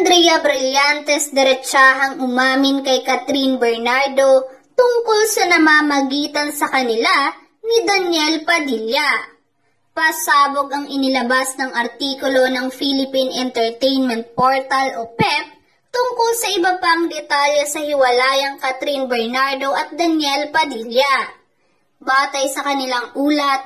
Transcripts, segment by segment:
Andrea Brillantes diretsahang umamin kay Catherine Bernardo tungkol sa namamagitan sa kanila ni Daniel Padilla. Pasabog ang inilabas ng artikulo ng Philippine Entertainment Portal o PEP tungkol sa iba pang detalye sa hiwalayang Catherine Bernardo at Daniel Padilla. Batay sa kanilang ulat,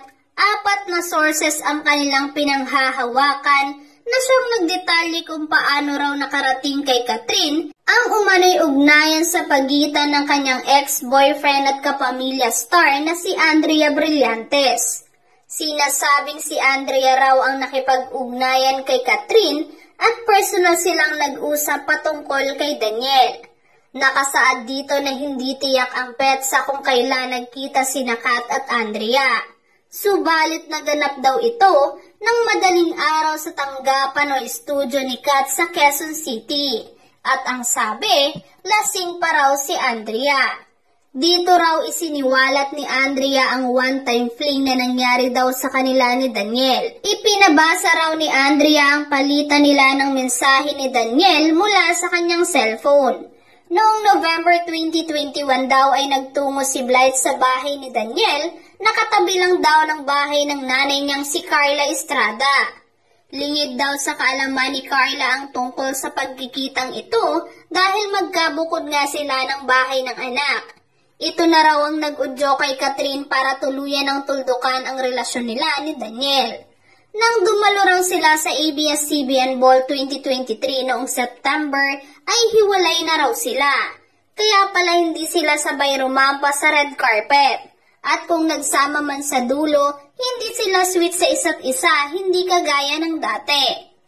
4 na sources ang kanilang pinanghahawakan na siyang nagdetalye kung paano raw nakarating kay Catherine ang umano'y ugnayan sa pagitan ng kanyang ex-boyfriend at kapamilya star na si Andrea Brillantes. Sinasabing si Andrea raw ang nakipag-ugnayan kay Catherine at personal silang nag-usap patungkol kay Daniel. Nakasaad dito na hindi tiyak ang petsa kung kailan nagkita sina Kat at Andrea. Subalit naganap daw ito ng madaling araw sa tanggapan o estudyo ni Kat sa Quezon City. At ang sabi, lasing pa raw si Andrea. Dito raw isiniwalat ni Andrea ang one-time fling na nangyari daw sa kanila ni Daniel. Ipinabasa raw ni Andrea ang palitan nila ng mensahe ni Daniel mula sa kanyang cellphone. Noong November 2021 daw ay nagtungo si Blythe sa bahay ni Daniel, nakatabi lang daw ng bahay ng nanay niyang si Carla Estrada. Lingid daw sa kaalaman ni Carla ang tungkol sa pagkikitang ito dahil magkabukod nga sila ng bahay ng anak. Ito na raw ang nag-udyo kay Catherine para tuluyan ng tuldukan ang relasyon nila ni Daniel. Nang dumalo raw sila sa ABS-CBN Ball 2023 noong September, ay hiwalay na raw sila. Kaya pala hindi sila sabay rumampa sa red carpet. At kung nagsama man sa dulo, hindi sila sweet sa isa't isa, hindi kagaya ng dati.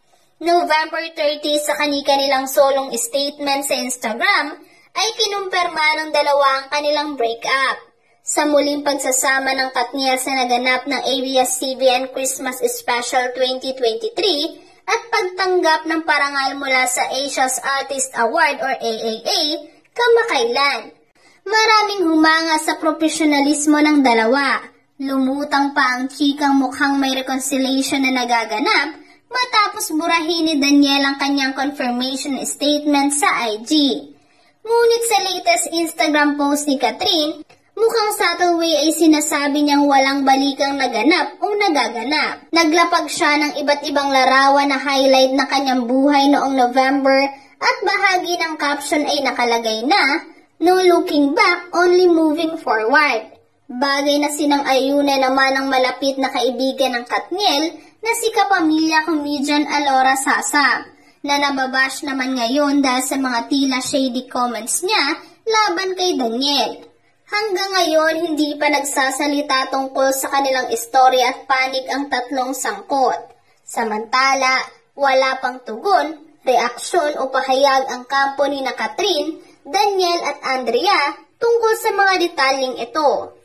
November 30 sa kanilang solong statement sa Instagram, ay kinumpirma ng dalawa ang kanilang breakup. Sa muling pagsasama ng Katniel sa naganap ng ABS-CBN Christmas Special 2023 at pagtanggap ng parangal mula sa Asia's Artist Award or AAA kamakailan. Maraming humanga sa profesionalismo ng dalawa. Lumutang pa ang chikang mukhang may reconciliation na nagaganap matapos burahin ni Daniel ang kanyang confirmation statement sa IG. Ngunit sa latest Instagram post ni Catherine, mukhang subtle way ay sinasabi niyang walang balikang naganap o nagaganap. Naglapag siya ng iba't ibang larawan na highlight na kanyang buhay noong November at bahagi ng caption ay nakalagay na, "No looking back, only moving forward." Bagay na sinang-ayunan naman ang malapit na kaibigan ng Katniel na si kapamilya comedian Alora Sasa, na nababash naman ngayon dahil sa mga tila shady comments niya laban kay Daniel. Hanggang ngayon, hindi pa nagsasalita tungkol sa kanilang istorya at panig ang tatlong sangkot. Samantala, wala pang tugon, reaksyon o pahayag ang kampo ni na Catherine, Daniel at Andrea tungkol sa mga detalyeng ito.